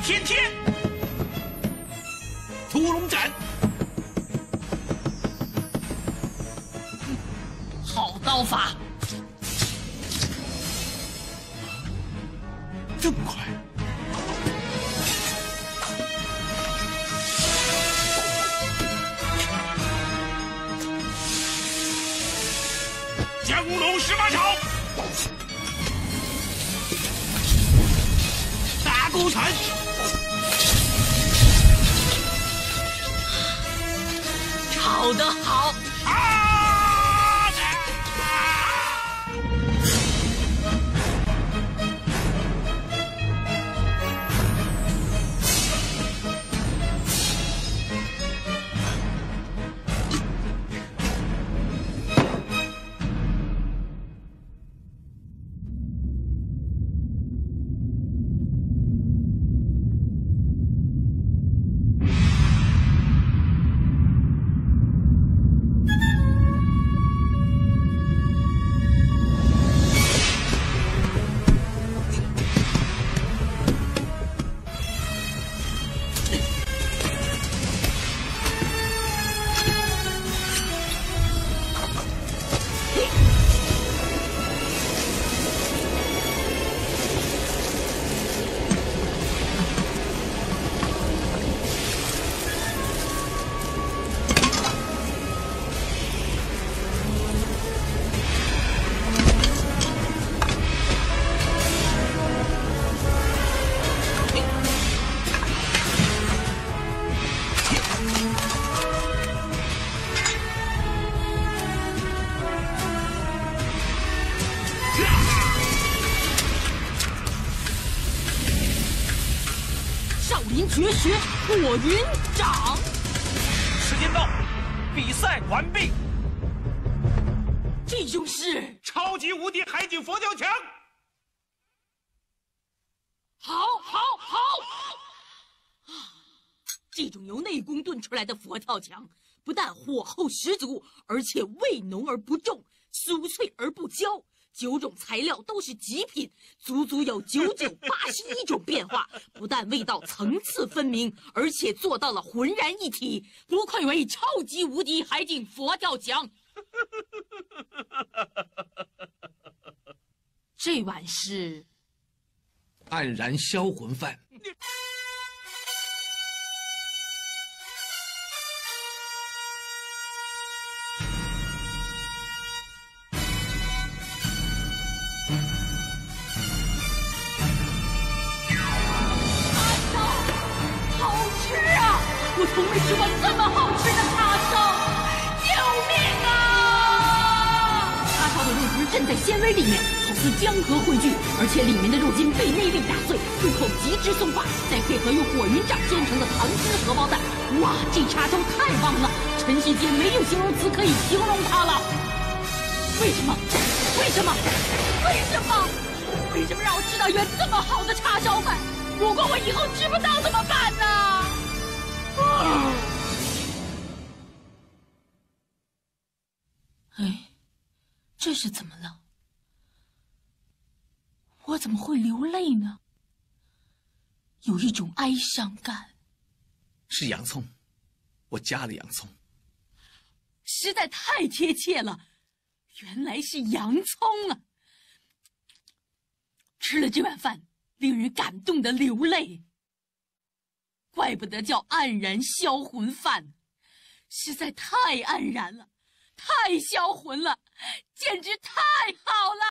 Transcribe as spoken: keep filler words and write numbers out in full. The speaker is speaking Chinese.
天天。屠龙斩， 好刀法， 这么快？降龙十八掌，大勾拳。 炒得好！ 啊！ 绝学火云掌。 时间到，比赛完毕。 这就是超级无敌海景佛跳墙。 好，好，好！这种由内功炖出来的佛跳墙，不但火候十足，而且味浓而不重，酥脆而不焦。 九种材料都是极品，足足有九九八十一种变化，不但味道层次分明，而且做到了浑然一体，不愧为超级无敌海景佛跳墙。这碗是黯然销魂饭。 我从没吃过这么好吃的叉烧，救命啊！叉烧的肉汁浸在纤维里面，好似江河汇聚，而且里面的肉筋被内力打碎，入口极之松化，再配合用火云掌煎成的糖汁荷包蛋，哇，这叉烧太棒了！尘世间没有形容词可以形容它了。为什么？为什么？为什么？为什么让我吃到一碗这么好的叉烧饭？如果我以后吃不到怎么办呢？ 哎，这是怎么了？我怎么会流泪呢？有一种哀伤感。 是洋葱，我加了洋葱。 实在太贴切了，原来是洋葱啊！吃了这碗饭，令人感动的流泪。 怪不得叫黯然销魂饭，实在太黯然了，太销魂了，简直太好了！